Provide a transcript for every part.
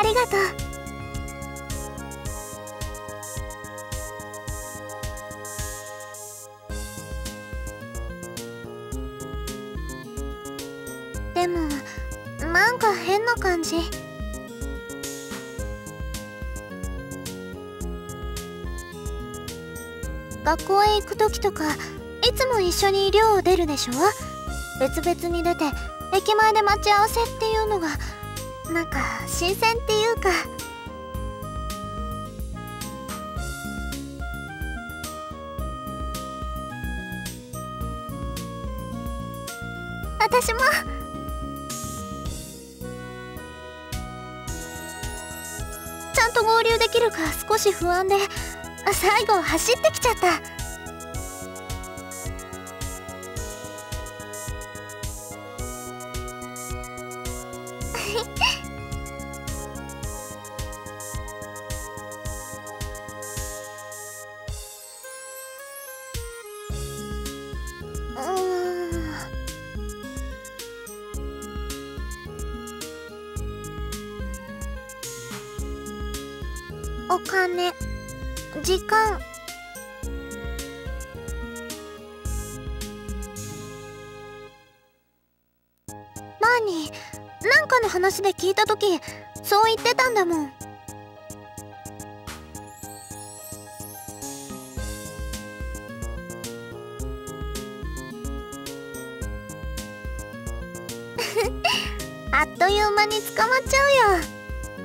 りがとう。でもなんか変な感じ。学校へ行く時とかいつも一緒に寮を出るでしょ。別々に出て駅前で待ち合わせっていうのがなんか新鮮っていうか。私も。ちゃんと合流できるか少し不安で最後走ってきちゃった。お金、時間。前になんかの話で聞いたときそう言ってたんだもん。あっという間に捕まっちゃうよ。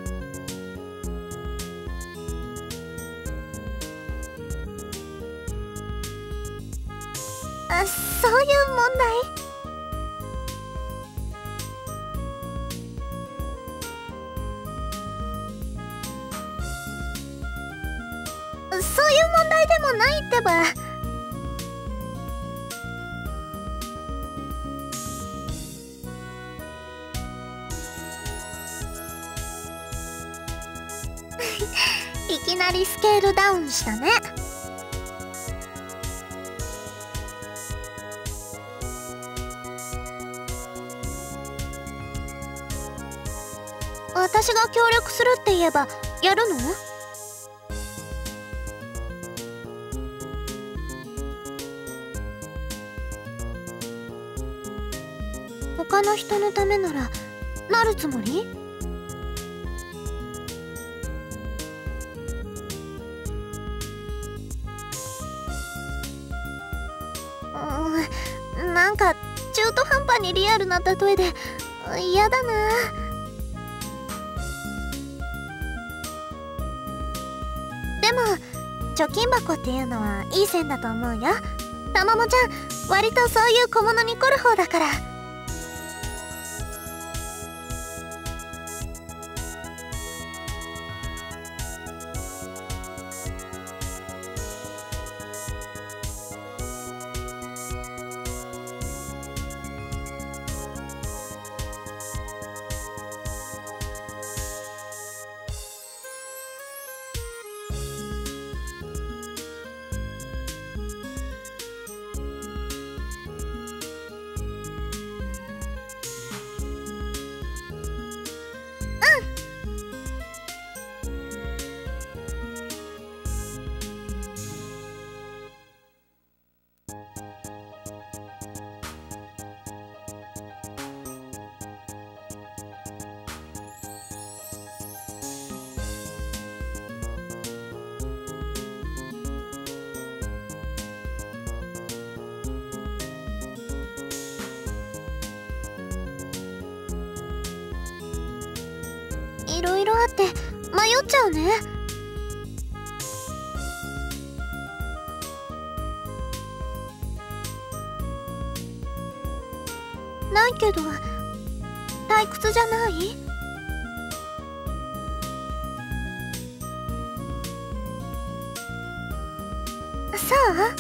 そういう問題？そういう問題でもないってば。いきなりスケールダウンしたね。私が協力するって言えばやるの？他の人のためならなるつもり？なんか中途半端にリアルな例えで嫌だな。でも貯金箱っていうのはいい線だと思うよ。たまもちゃん割とそういう小物に凝る方だから。いろいろあって迷っちゃうね。ないけど退屈じゃない？そう？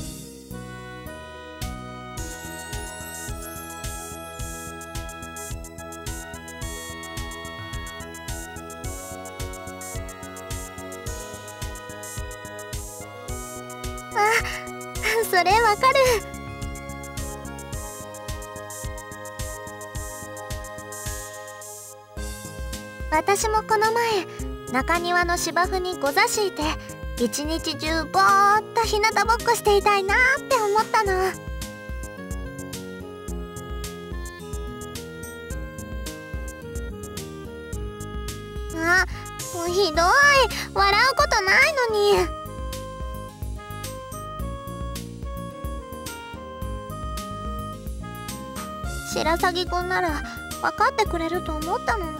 それわかる。 私もこの前中庭の芝生にご座敷いて一日中ぼーっと日向ぼっこしていたいなって思ったの。あ、もうひどい。笑うことないのに。白鷺くんなら分かってくれると思ったのに。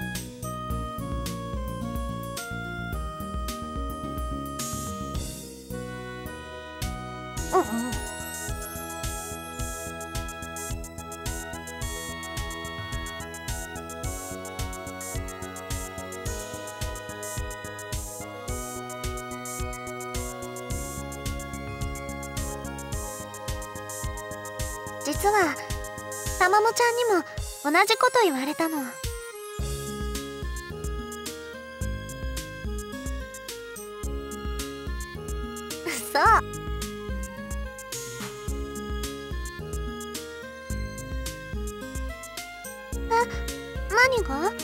実はたまもちゃんにも同じこと言われたの。そう。何が？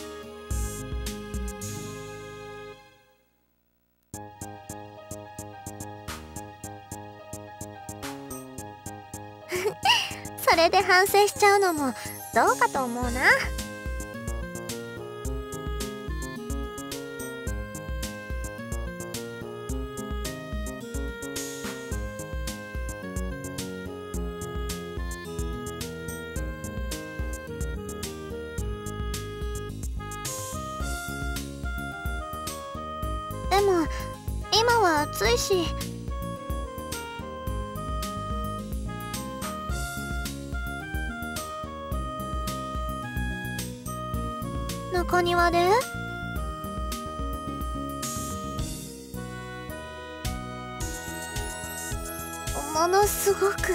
それで反省しちゃうのもどうかと思うな。でも今は暑いし。中庭で？ものすごく。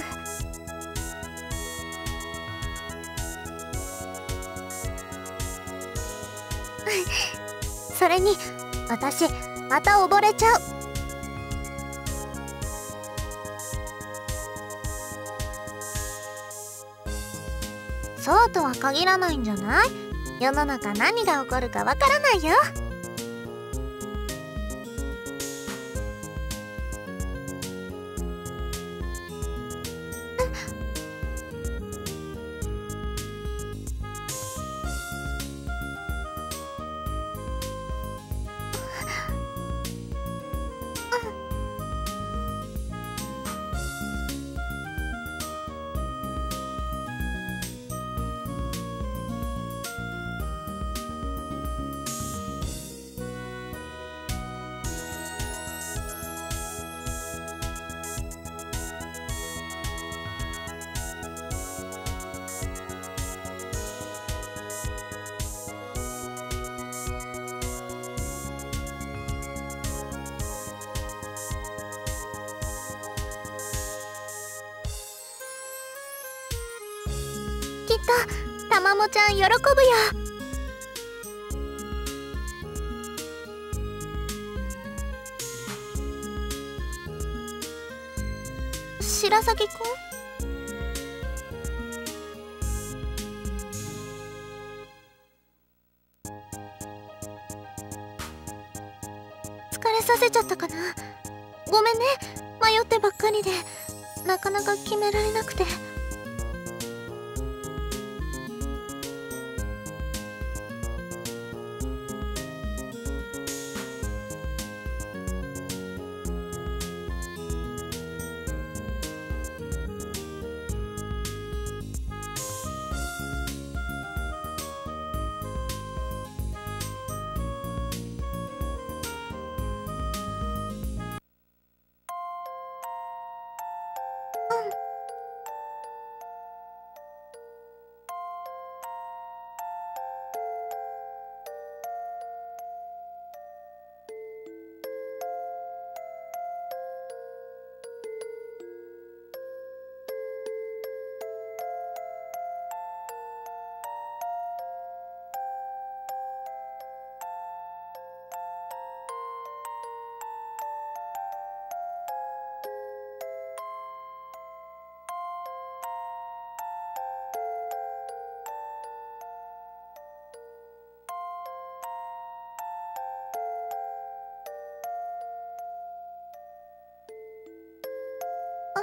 それに私また溺れちゃう。そうとは限らないんじゃない？世の中何が起こるかわからないよ。きっとたまもちゃん喜ぶよ。白鷺くん？疲れさせちゃったかな。ごめんね、迷ってばっかりでなかなか決められなくて。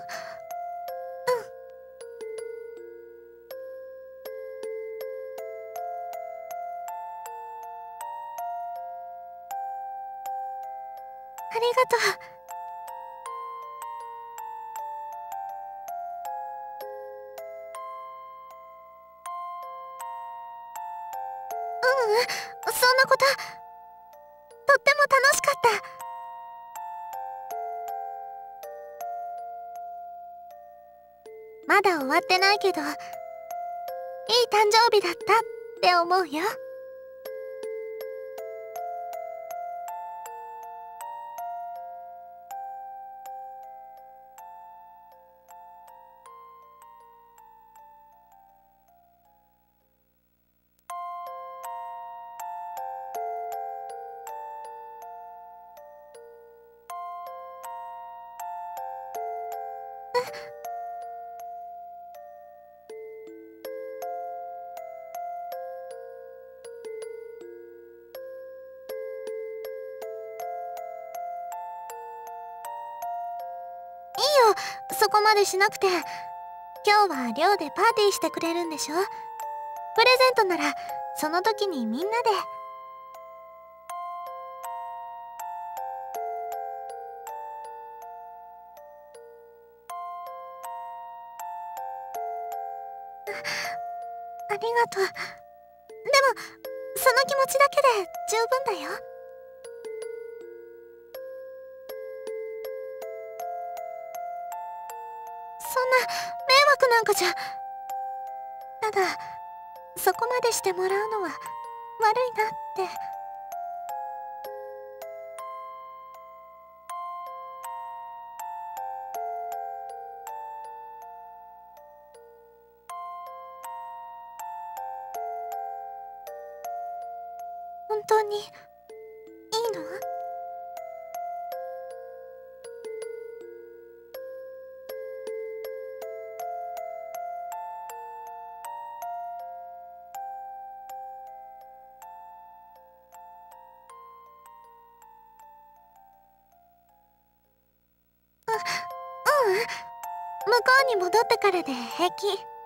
ありがとう。そんなこと、とっても楽しかった。まだ終わってないけど、いい誕生日だったって思うよ。そこまでしなくて。今日は寮でパーティーしてくれるんでしょ。プレゼントならその時にみんなで。ありがとう。でもその気持ちだけで十分だよ。そんな迷惑なんかじゃ。ただそこまでしてもらうのは悪いなって。本当にいいの？ううん、向こうに戻ってからで平気。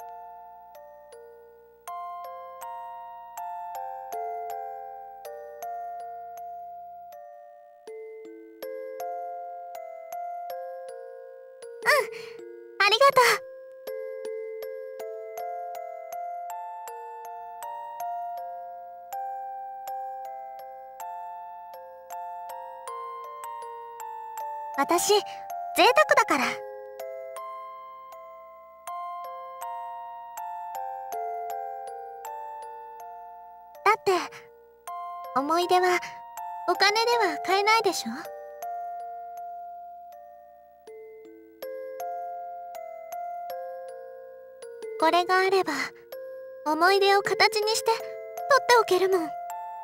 ありがとう。私贅沢だから。だって思い出はお金では買えないでしょ。これがあれば思い出を形にして取っておけるもん。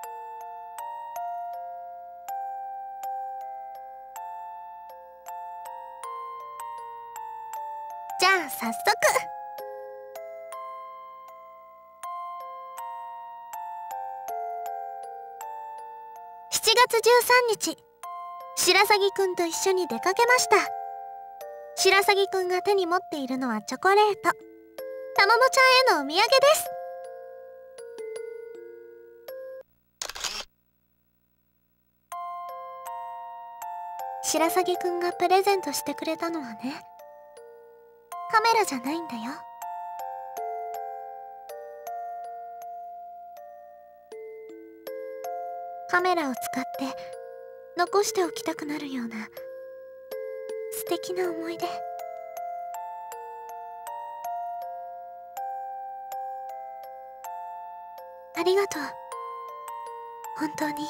じゃあ早速。7月13日、白鷺くんと一緒に出かけました。白鷺くんが手に持っているのはチョコレート。たまもちゃんへのお土産です。白鷺くんがプレゼントしてくれたのはね、カメラじゃないんだよ。カメラを使って残しておきたくなるような素敵な思い出。ありがとう、本当に。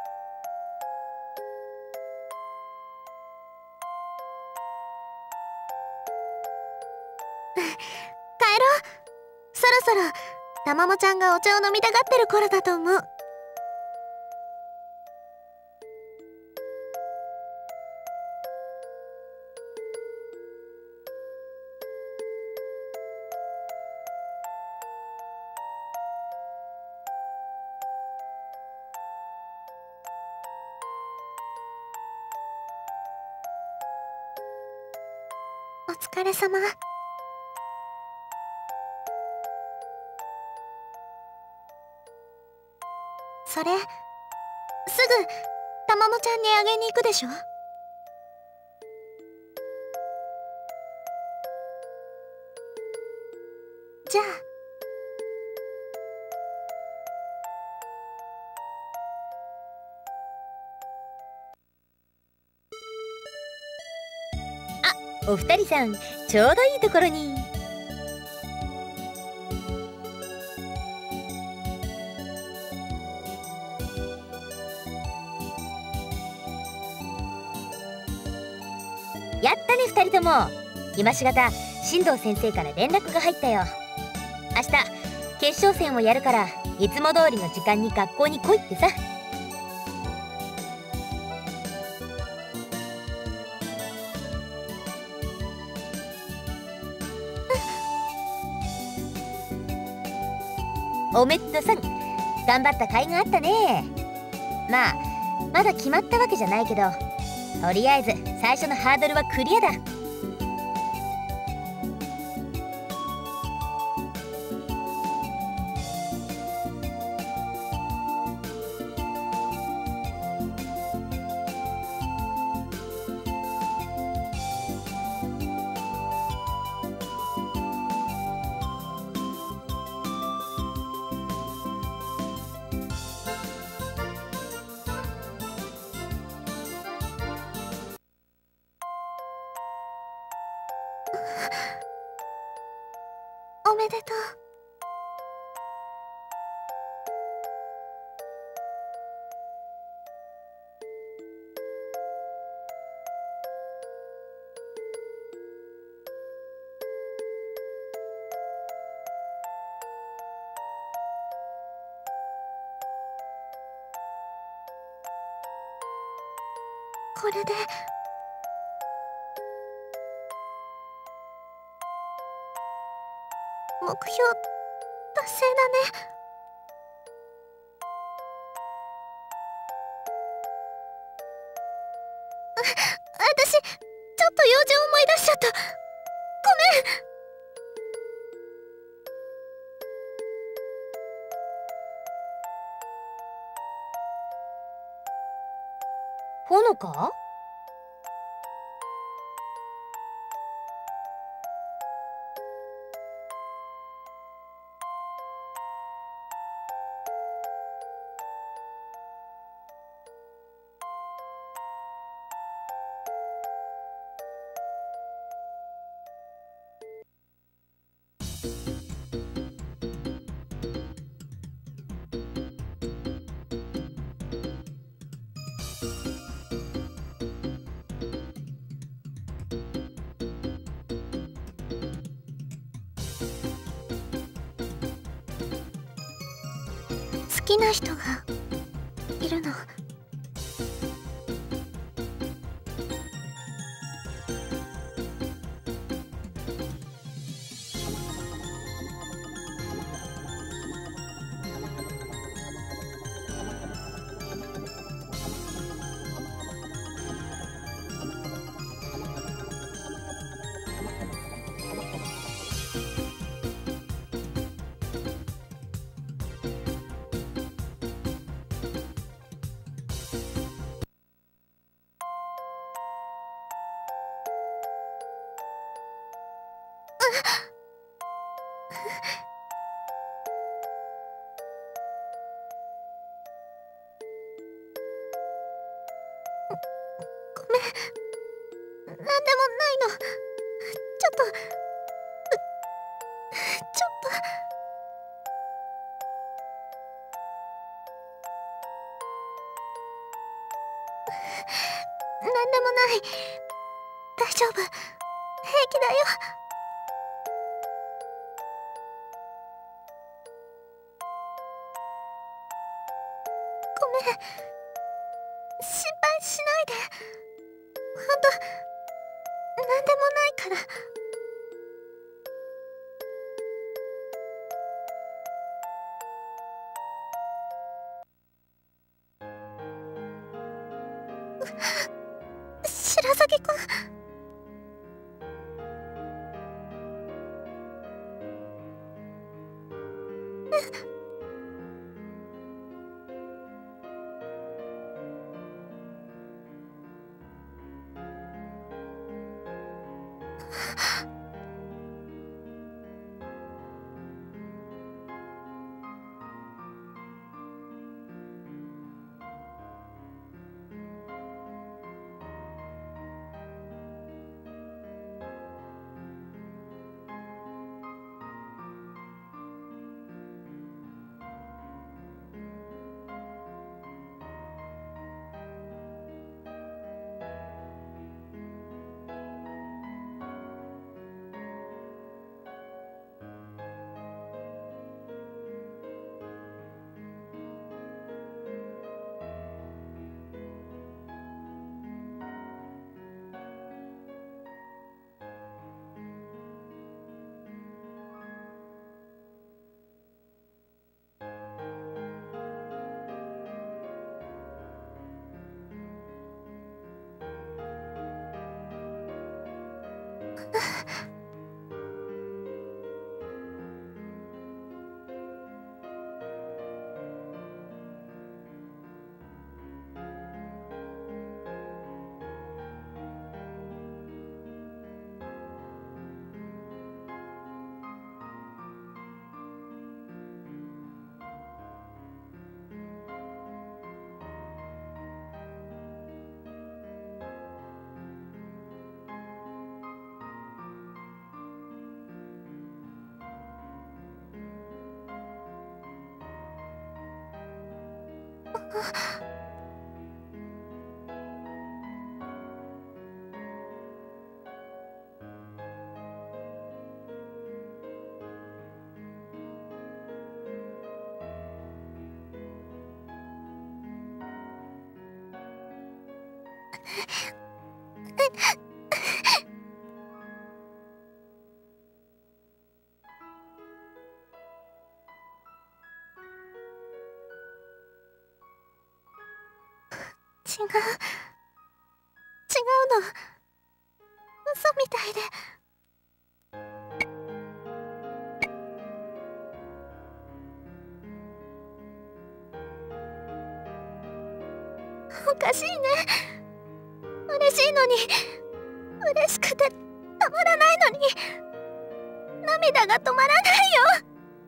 帰ろう。そろそろたまもちゃんがお茶を飲みたがってる頃だと思う。お疲疲れ様。それ、すぐ、たまもちゃんにあげに行くでしょ？じゃあ。 お二人さん、ちょうどいいところに。やったね二人とも。今しがた進藤先生から連絡が入ったよ。明日決勝戦をやるから、いつも通りの時間に学校に来いってさ。おめっとさん、頑張った甲斐があったね。まあまだ決まったわけじゃないけど、とりあえず最初のハードルはクリアだ。 おめでとう。これで目標達成だね。私ちょっと用事を思い出しちゃった。ごめん。 ほのか？ 好きな人がいるの。ごめん、なんでもないの。ちょっとなんでもない。大丈夫、平気だよ。ごめん、心配しないで。ほんとなんでもないから。白崎くん。 違うの。嘘みたいで。おかしいね。嬉しいのに、嬉しくてたまらないのに、涙が止まらないよ。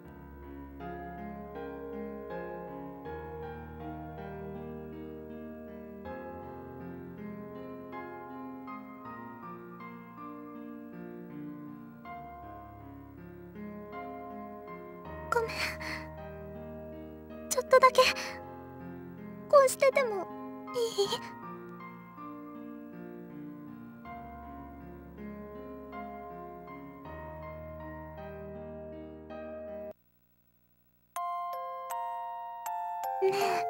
ごめん。ちょっとだけこうしててもいい？ねえ。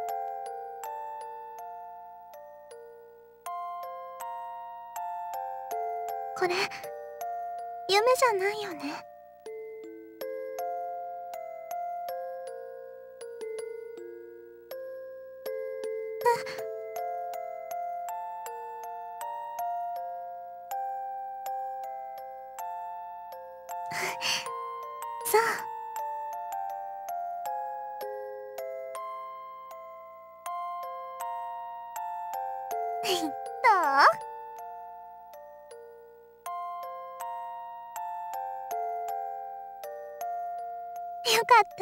これ夢じゃないよね？そう。どう？よかった。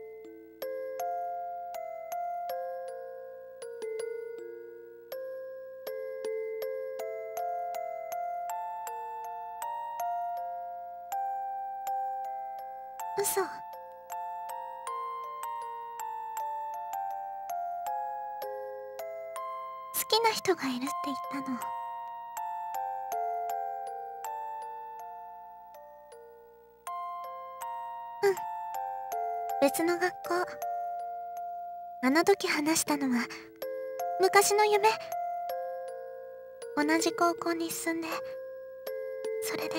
嘘。好きな人がいるって言ったの。うん、別の学校。あの時話したのは昔の夢。同じ高校に進んで、それで。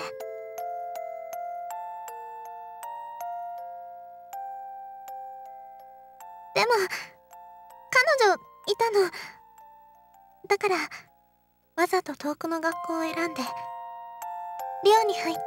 でも彼女いたの。だからわざと遠くの学校を選んで寮に入って。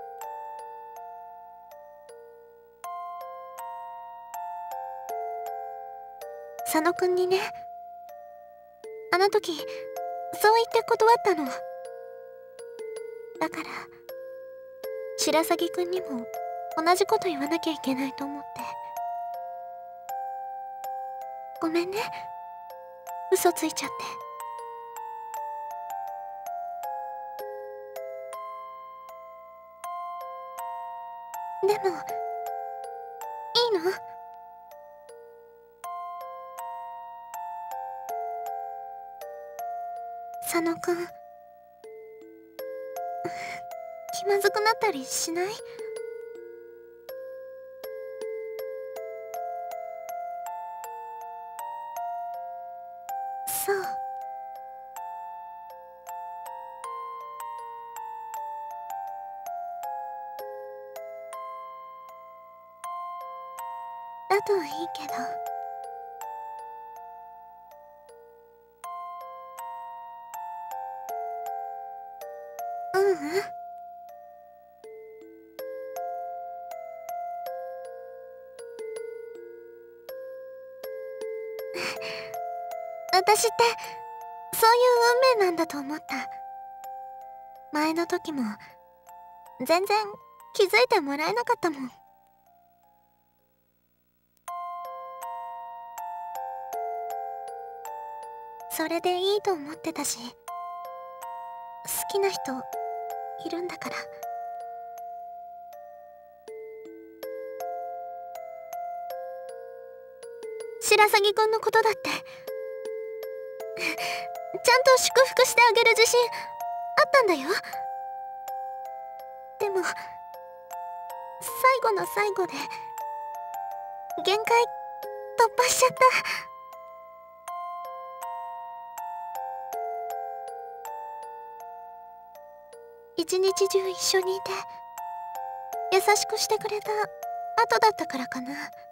佐野くんにね、あの時そう言って断ったの。だから白鷺くんにも同じこと言わなきゃいけないと思って。ごめんね、嘘ついちゃって。でもいいの？佐野くん、気まずくなったりしない？そう。だといいけど。ううん。 私ってそういう運命なんだと思った。前の時も全然気づいてもらえなかったもん。それでいいと思ってたし、好きな人いるんだから。白鷺くんのことだってちゃんと祝福してあげる自信あったんだよ。でも最後の最後で限界突破しちゃった。一日中一緒にいて優しくしてくれた後だったからかな。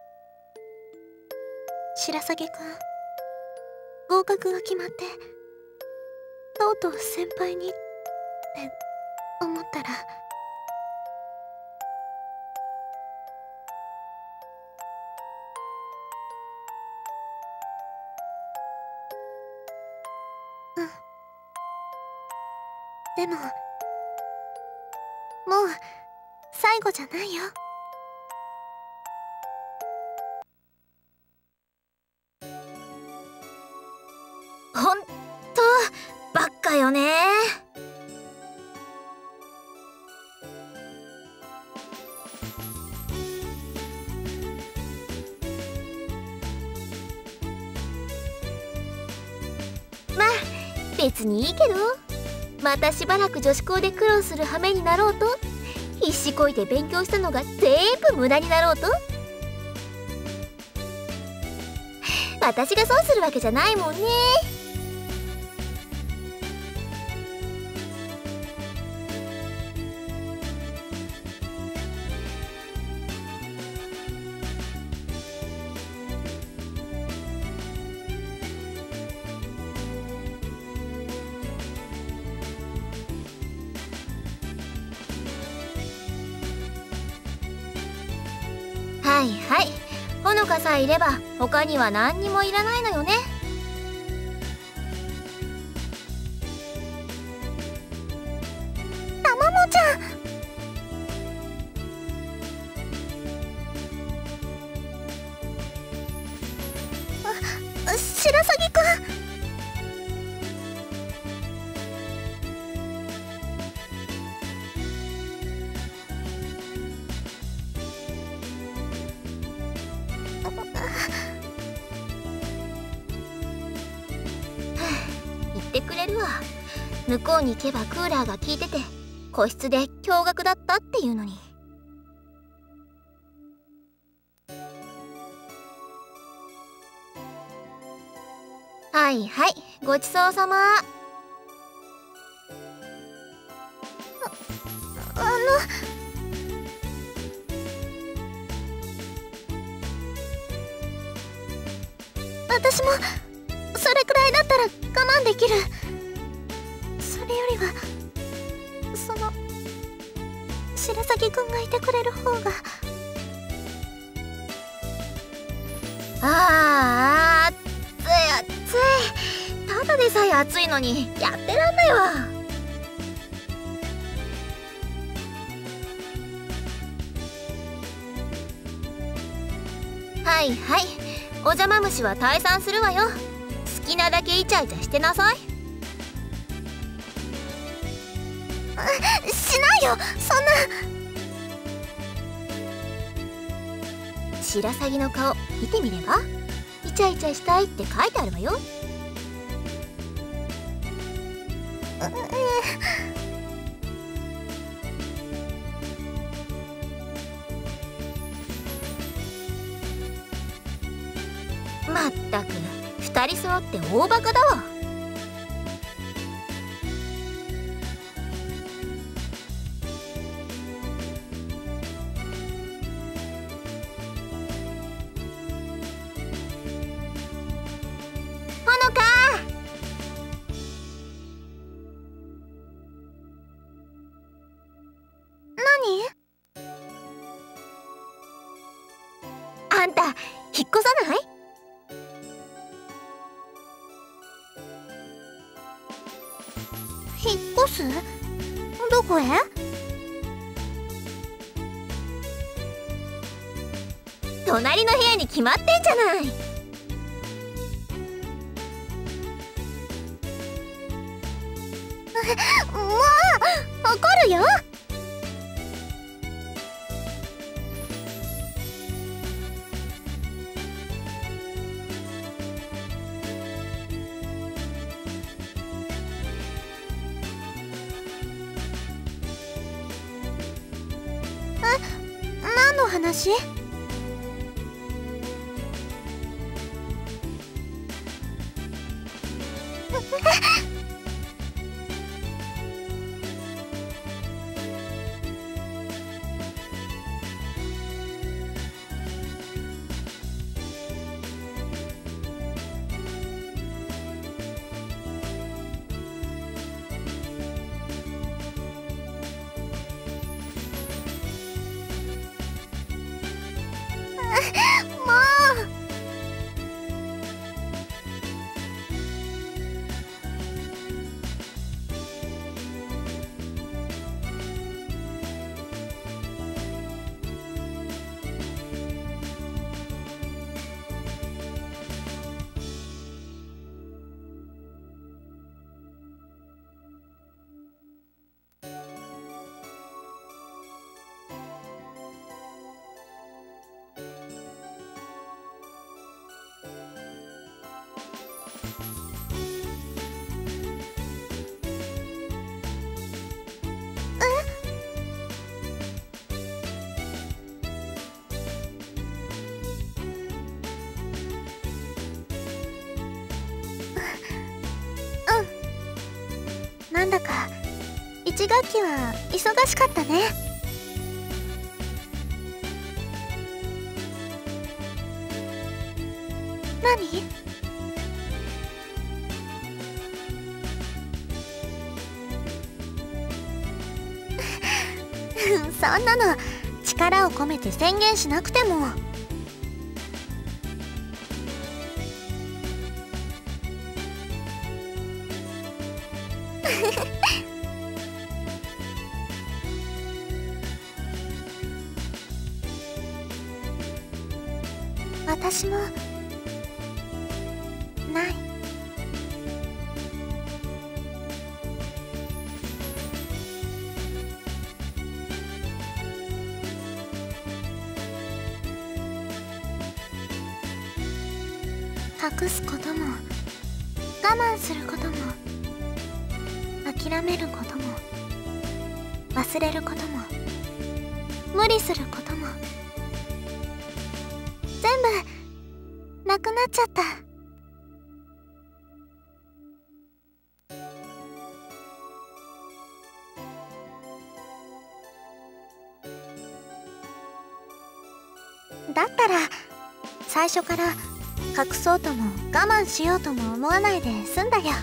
白鷺くん合格が決まってとうとう先輩にって思ったら、でももう最後じゃないよ。 ほんとバカよね。まあ別にいいけど、またしばらく女子校で苦労する羽目になろうと、必死こいて勉強したのが全部無駄になろうと、私が損するわけじゃないもんね。はいはい、ほのかさえいれば他には何にもいらないのよね。 たまもちゃん、白鷺くん、 言ってくれるわ。向こうに行けばクーラーが効いてて個室で驚愕だったっていうのに。はいはい、ごちそうさま。 私もそれくらいだったら我慢できる。それよりはその白鷺くんがいてくれる方が。 あー、暑い暑い。ただでさえ暑いのにやってらんないわ。はいはい、お邪魔虫は退散するわよ。好きなだけイチャイチャしてなさい。 しないよ、そんな。 白鷺の顔見てみれば、イチャイチャしたいって書いてあるわよ。まったく2人揃って大バカだわ。ほのか、 何？ あんた引っ越さない？ うす？どこへ？ 隣の部屋に決まってんじゃない。 もう怒るよ。何の話？もう。なんだか1学期は忙しかったね。何？そんなの力を込めて宣言しなくても。私もない。隠すことも我慢することも諦めることも忘れることも無理することも全部なくなっちゃった。だったら最初から隠そうとも我慢しようとも思わないで済んだよ。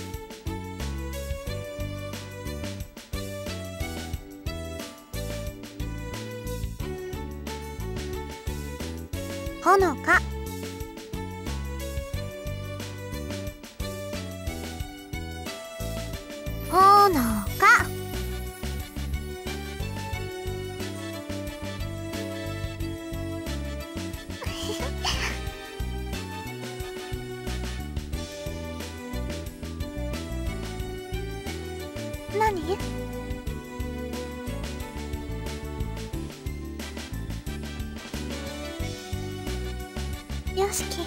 ほのか。ほのか。何？よしき。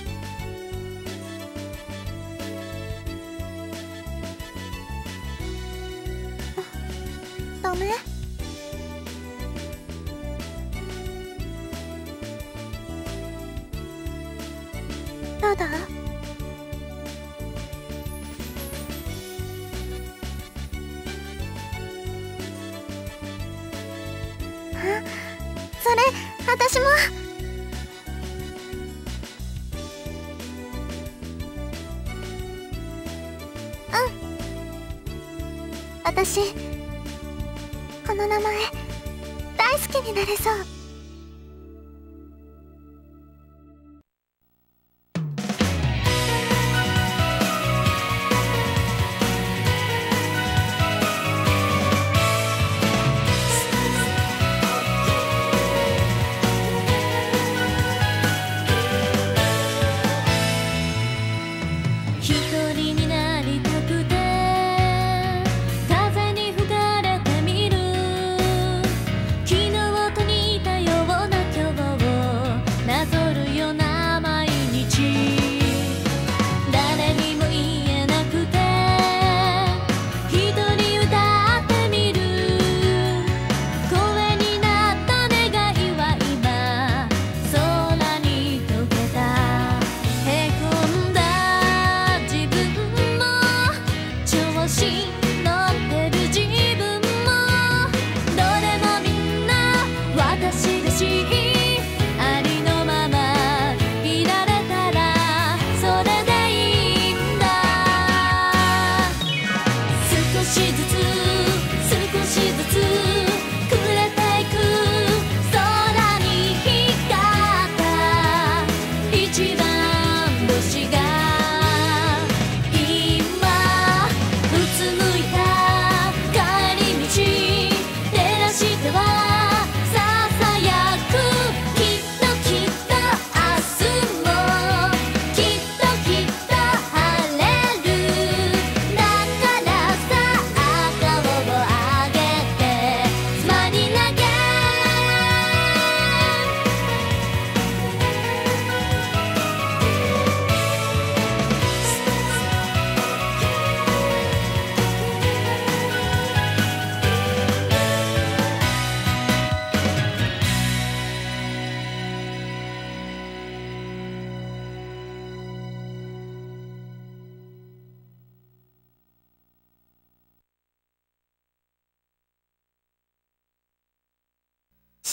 ダメ？ただそれ私も。私この名前大好きになれそう。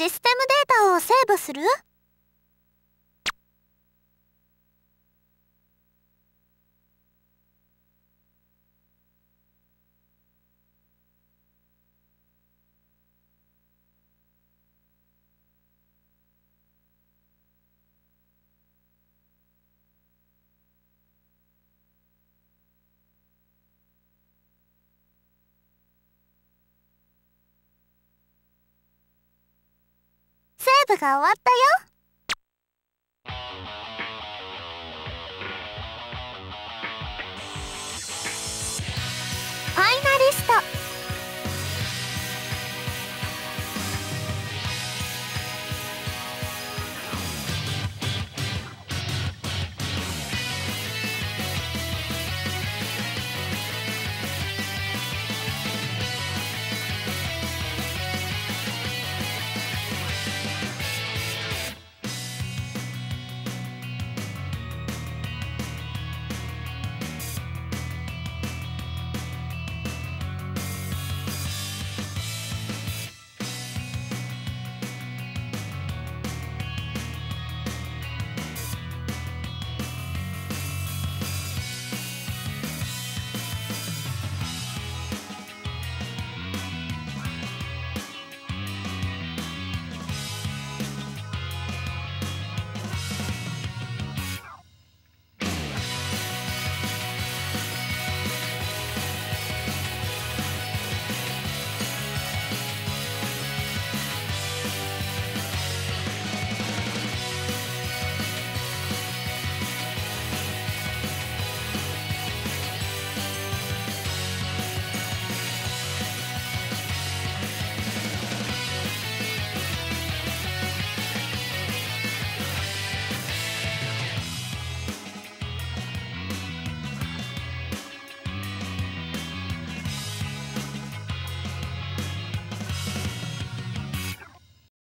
システムデータをセーブする？セーブが終わったよ。